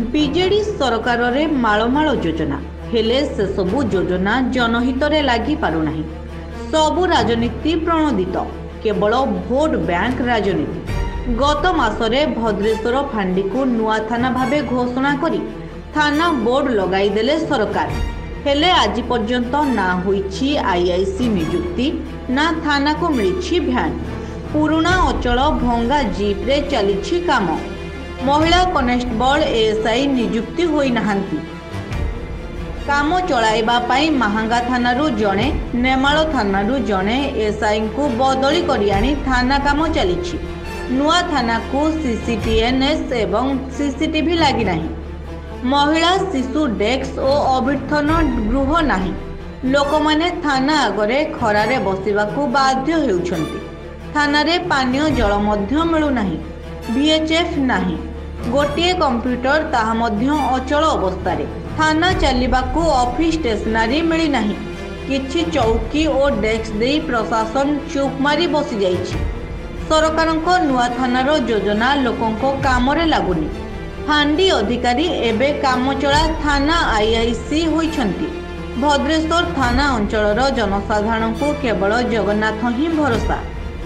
BJD सरकार रे माळमाळ योजना हेले से सबु योजना जनहित रे लागि पारु नाही। सबु राजनीति प्रणोदित केवल भोट बैंक राजनीति। गत मासरे भद्रेश्वर फांडी को नुआ थाना भावे घोषणा करी थाना बोर्ड लगाई देले सरकार। हेले आज पर्यंत ना होईछि आईआईसी नियुक्ति ना थाना को मिलिछि भ्यान। पुराना अचल भंगा जीप रे चलिछि काम। महिला कनेस्टेबल एएसआई नियुक्ति होई नाहंती। काम चलाइबा पाई महांगा थानारू जणे नेमाळ थानारू जणे एएसआई को बदली करी आनी थाना काम चलिछि। नुआ थाना को सीसीटीएनएस एवं सीसीटीवी लागि नाही। महिला शिशु डेस्क और अभ्यर्थन गृह नाही। लोकमाने थाना आगरे खरारे बसिबाकू बाध्य हेउछंती। थाना रे पानीय जल मध्य मिलु नाही। VHF नाही। गोटे कंप्यूटर ताहा मध्य अचल अवस्था रे। थाना चलिबाकू ऑफिस स्टेशनरी मिली नाही। किछि चौकी और डेस्क देई प्रशासन चुप मारी बसी जाइछि। सरकारको नुआ थानार योजना लोकंको कामरे लागुनी। फांडी अधिकारी एबे काम चला थाना आईआईसी होइछंती। भद्रेश्वर थाना अंचलर जनसाधारण को केवल जगन्नाथ ही भरोसा।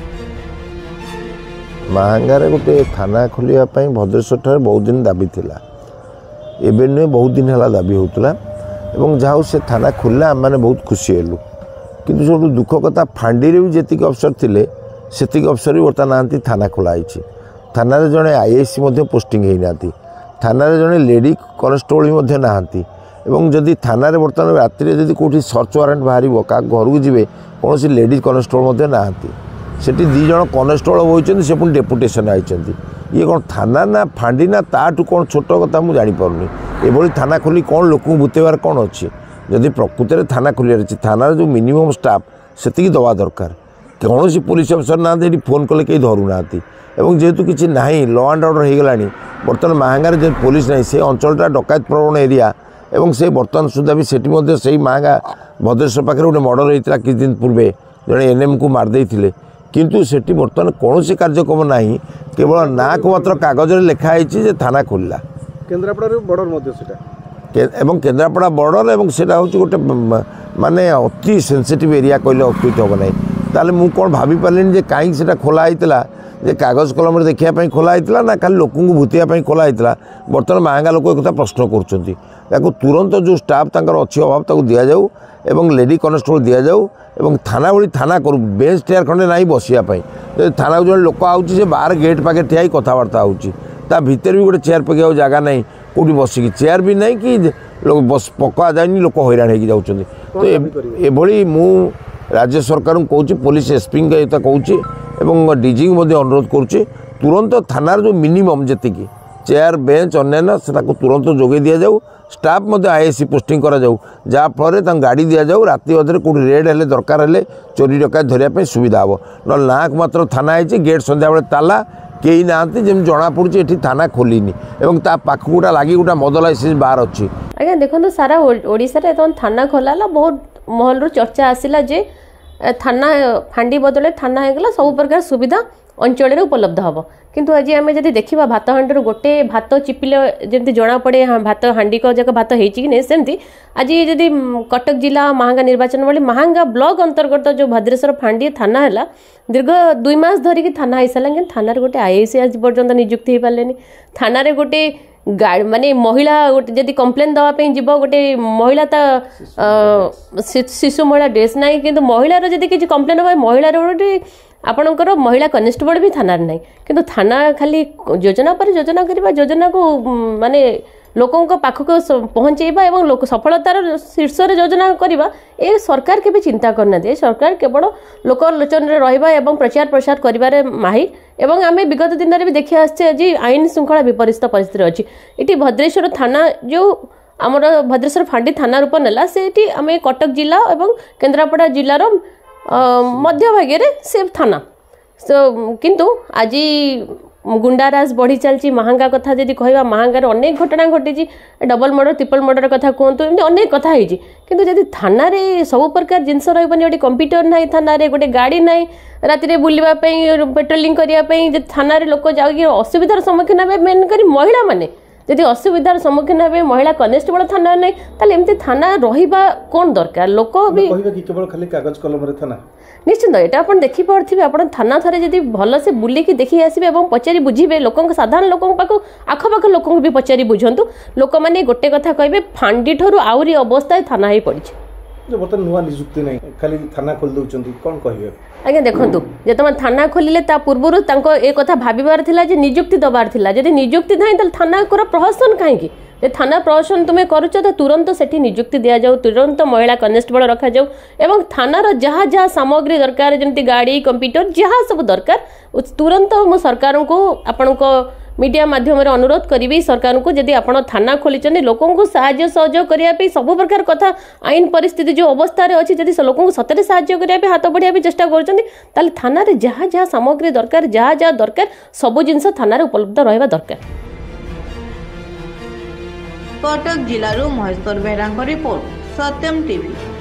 महांगारे गोटे थाना खोलिया भद्रेश्वर ठारे बहुत दिन दाबी थिला। एबे नुहे बहुत दिन है दाबी होता एवं जहाँ से थाना खोलला आम मैंने बहुत खुशी हेलु। किंतु सब दुख कथा फांडी भी जी अफसर थे से अफसर भी बर्तमान ना थाना खोलाई। थाना जड़े आईआईसी पोस्टिंग होना। थाना जड़े लेडी कनेस्टेबल नहांती। जदि थाना बर्तमान राति जदि कौटी सर्च वारंट बाहर क्या घर को जी कौन लेडीज कनेस्टेबल नहांती। सेठी 2 जन कनेस्टेबल होती से पुणी डेपुटेशन आई। ये कौन थाना ना फांडी ना ताठू कौन छोट कथा मुझे जापरूनी। ये थाना खोली कौन लोक भूतेबार कौन अच्छी। जदि प्रकृत में थाना खोलियार अच्छी थाना जो मिनिमम स्टाफ से दवा दरकार। कौन सी पुलिस अफसर ना फोन कले कहीं धरू ना। जेहेतु किसी ना लॉ एंड ऑर्डर हो गलानी बर्तमान महांगार जो पुलिस ना से अंचलटा डकायत प्रवण एरिया एवं से बर्तमान सुधा भी से महांगा भद्रेश्वर पाखे गोटे मर्डर होता किछ दिन पूर्वे जड़े एनएम को मारदे किंतु सेठी बर्तमान कौन सी कार्यक्रम ना केवल ना को मात्र कागज लिखाई थाना खोलला। केन्द्रापड़ा बॉर्डर एवं केन्द्रापड़ा बॉर्डर एवं सेटा हूँ गोटे माने अति सेंसिटिव एरिया कहले अत्युत हम ना। ताले मु कौन भाभी पारे कहीं से खोला होता कागज कलम देखापी खोला होता ना खाली लोक भूतिया खोला होता। बर्तमान महांगा लोक एक प्रश्न कर तुरंत जो स्टाफ अच्छी अभाव दि जाऊ एवं लेडी कनेस्टेबल दि जाऊ एवं थाना भली थाना करूँ बेंच चेयर खंडे ना बसापी। थाना जो लोक आउे बाहर गेट पाखे ठिया कथबार्ता होता भितर भी गोटे चेयर पकड़ जगह ना कौटी बसिकी चेयर भी ना कि बस पका जाए लोक हैरान हो जाती। तो ये मु राज्य सरकार को कहूँ पुलिस एसपी कहूँ डीजी को अनुरोध करुँचे तुरंत थानार जो मिनिमम जी चेयर बेंच अन्य से तुरंत जोगे दि जाऊ। स्टाफ आईआईसी पोस्टिंग करा जाऊ जहाँफल गाड़ी दि जाऊ राति अधे कौटी रेड हेले दरकार हेले चोरी डकायत धरिया सुविधा हम ना नाक मात्र थाना है गेट संध्या बेले ताला कई ना जमी जना पड़ी ये थाना खोलिनी एवं ता पाख गोटा लगी गोटा मद लाइसेंस बाहर अच्छी। आज्ञा देखो सारा ओडिशा रे थाना खोला बहुत महल रू चर्चा आसला जे थाना फांडी बदले थाना होगला सब प्रकार सुविधा अंचल उपलब्ध हम। किंतु आज आम जब देखा भात हांडी गोटे भात चिपिले जमी जना पड़े भात हांडी जाक भात होती सेमती आज जदि कटक जिला महांगा निर्वाचन वाली महांगा ब्लॉक अंतर्गत जो भद्रेश्वर फांडी थाना है दीर्घ 2 मास धरिकी थाना हो सारा कि थाना गोटे आईआईसी आज पर्यंत नियुक्ति हो पारे। थाना गोटे गाड़ी माने महिला गोटे जदि कम्प्लेन दवाई जीव गोटे महिला शिशु महिला ड्रेस ना कि महिलार जदि किसी कम्प्लेन हम महिलार गोटे आपणकर महिला कनेस्टेबल भी थाना ना कि थाना खाली योजना पर योजना करवा योजना को माने लोकों पाखक पहुँचेबा एवं लोक सफलतार शीर्ष योजना करवा ए सरकार के भी चिंता करना दिए। सरकार केवल लोकलोचन रहिबा एवं प्रचार प्रसार करिबारे माहिर एवं आम विगत दिन में देखी आसचे आज आईन श्रृंखला विपरीत परिस्थिति अच्छी। ये भद्रेश्वर थाना जो आमर भद्रेश्वर फांडी थाना रूप नेला से आम कटक जिला एवं केन्द्रापड़ा जिलार मध्य भागे से थाना किंतु आज गुंडाराज बढ़ी चलती। महांगा कथा जदि कहवा महांगार अनेक घटना घटी डबल मर्डर ट्रिपल मर्डर कथा कहतु एमती अनेक कथा होती किंतु जदि थाना रे सब प्रकार जिनस रही गोटे कंप्यूटर ना थाना रे गोटे गाड़ी ना राति बुलवाई पेट्रोलिंग करने थाना रे लोक जा असुविधार सम्मुखीन हे मेन कर महिला माने जदि असुविधार सम्मुखीन हे महिला कनेस्टेबल थाना नहीं ताले एमती थाना रहिबा कोन दरकार लोक भी केवल खाली कागज कलम रे थाना निश्चित ये आप देखिपे आप थाना थे जब भल से बुलिकी देखी आसबे और पचारि बुझे लोक साधारण लोक आखपाख लोक भी पचारि बुझंतु लोक मैंने गोटे कथा कहे फांडी ठू आहरी अवस्था थाना ही पड़ी बर्तमान नुआ निजुक्ति नहीं खाली थाना खोल दउचंती कोन कहिबे आज्ञा देखूँ जो थाना खोलिले ता पूर्व ए कथा भाबार निजुक्ति दबार जदि निजुक्ति ना तो थाना प्रहसन कहीं थाना प्रहसन तुम्हें करुच तो तुरंत से निजुक्ति दि जाऊ तुरंत महिला कनेस्टेबल रखा जाऊ एवं थानार जहाँ जहाँ सामग्री दरकार जमी गाड़ी कंप्यूटर जहाँ सब दरकार तुरंत मु सरकार को आपण मीडिया माध्यम अनुरोध करी सरकार को जदि आप थाना खोली लोक साहाय्य सहयोग करने सब प्रकार कथा आईन परिस्थिति जो अवस्था अच्छी जब लोक सतरे साहाय्य करने हाथ बढ़िया चेष्टा कर थाना जहाँ जहाँ सामग्री दरकार जहाँ जहाँ दरकार सब जिनस थाना उपलब्ध रहा दरकार। कटक जिलूर महेश्वर बेहरा रिपोर्ट सत्यम टीवी।